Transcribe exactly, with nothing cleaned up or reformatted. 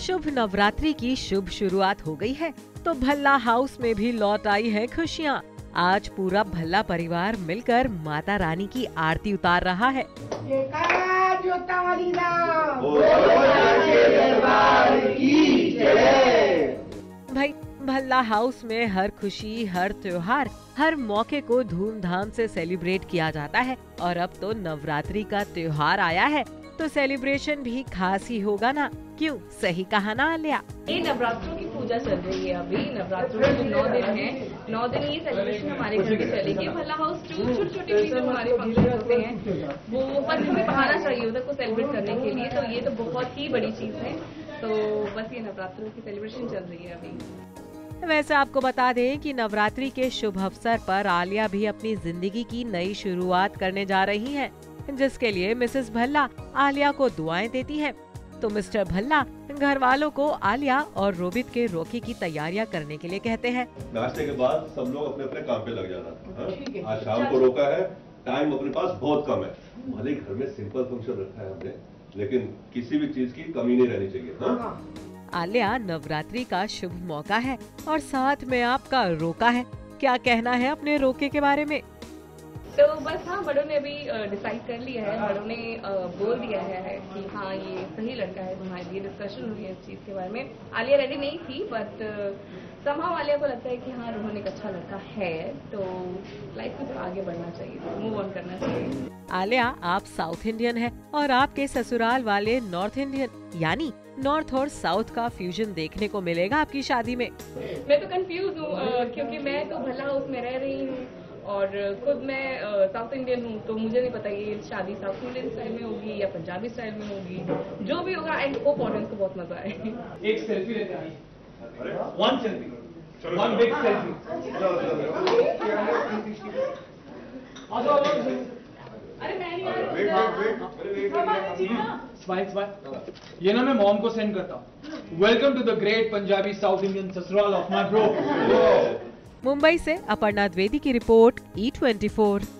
शुभ नवरात्रि की शुभ शुरुआत हो गई है तो भल्ला हाउस में भी लौट आई है खुशियाँ। आज पूरा भल्ला परिवार मिलकर माता रानी की आरती उतार रहा है। भाई भल्ला हाउस में हर खुशी, हर त्योहार, हर मौके को धूमधाम से सेलिब्रेट किया जाता है और अब तो नवरात्रि का त्योहार आया है तो सेलिब्रेशन भी खास ही होगा ना, क्यों? सही कहा ना आलिया? ये नवरात्रों की पूजा चल रही है। अभी नवरात्रों के जो नौ दिन हैं, नौ दिन ये सेलिब्रेशन हमारे घर में चलेगी। भल्ला हाउस जो छोटे छोटे जो हमारे फंक्शन होते हैं वो बस हमें बहाना चाहिए होता है को सेलिब्रेट करने के लिए, तो ये तो बहुत ही बड़ी चीज है। तो बस ये नवरात्रों की सेलिब्रेशन चल रही है अभी। वैसे आपको बता दें कि नवरात्रि के शुभ अवसर पर आलिया भी अपनी जिंदगी की नई शुरुआत करने जा रही हैं, जिसके लिए मिसेस भल्ला आलिया को दुआएं देती हैं। तो मिस्टर भल्ला घर वालों को आलिया और रोबित के रोके की तैयारियां करने के लिए कहते हैं। नाश्ते के बाद सब लोग अपने अपने काम पे लग जाना। आज शाम को रोका है, टाइम अपने पास बहुत कम है। भले घर में सिंपल फंक्शन रखा है हमने, लेकिन किसी भी चीज की कमी नहीं रहनी चाहिए। हाँ? आलिया, नवरात्रि का शुभ मौका है और साथ में आपका रोका है। क्या कहना है अपने रोके के बारे में? तो बस हाँ, बड़ों ने अभी डिसाइड कर लिया है। बड़ों ने बोल दिया है कि हाँ ये सही लड़का है तुम्हारे लिए। डिस्कशन हुई है इस चीज के बारे में। आलिया रेडी नहीं थी, बट समहाउ आलिया को लगता है कि हाँ रोहन एक अच्छा लड़का है, तो लाइफ में थोड़ा आगे बढ़ना चाहिए, मूव ऑन करना चाहिए। आलिया, आप साउथ इंडियन है और आपके ससुराल वाले नॉर्थ इंडियन, यानी नॉर्थ और साउथ का फ्यूजन देखने को मिलेगा आपकी शादी में। मैं तो कंफ्यूज हूँ क्योंकि मैं तो भल्ला हाउस में रह रही हूँ और खुद मैं साउथ इंडियन हूँ, तो मुझे नहीं पता ये शादी साउथ इंडियन स्टाइल में होगी या पंजाबी स्टाइल में होगी। जो भी होगा आई होप ऑडियंस को बहुत मजा आए। एक सेल्फी लेते हैं, one selfie, one big selfie. अरे मैं नहीं, स्माइल स्माइल। ये ना मैं मॉम को सेंड करता हूँ। Welcome to the great Punjabi south Indian ससुराल ऑफ माय ब्रो। मुंबई से अपर्णा द्विवेदी की रिपोर्ट, ई ट्वेंटी फोर।